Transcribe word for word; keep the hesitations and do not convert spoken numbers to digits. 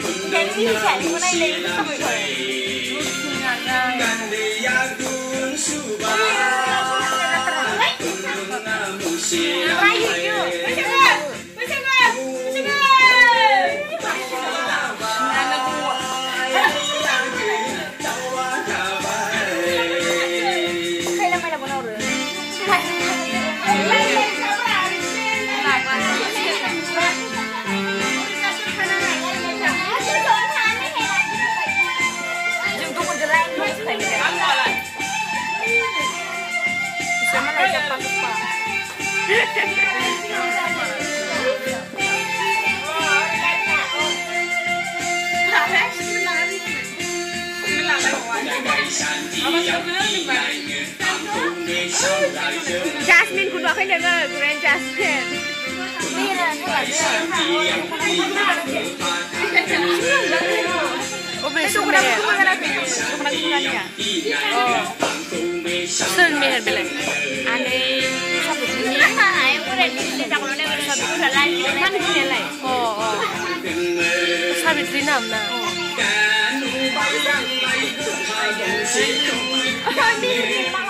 Cái gì trẻ thì con này lấy xong rồi rồi. Rayu chưa? Bisa nggak? Bisa nggak? Bisa nggak? Anak gua. Hay là mày là con nào rồi? Chúng tôi còn lại thôi, phải để ăn gọi lại. Bisa mana cepat cepat. Jasmine คุณบอกให้เดินมาเรียน Jasmine นี่เลยนี่แบบนี้โอ้เป็นสุดเลยอ่ะกำลังคุยกันเนี่ยอ๋อซึ่งมีเห็นไปเลยอันนี้ชอบแบบนี้ค่ะไอ้พวกเด็กที่จับมันได้เป็นชอบแบบอะไรนั่นคืออะไรอ๋ออ๋อชอบแบบนี้น้ำนะอ๋อนี่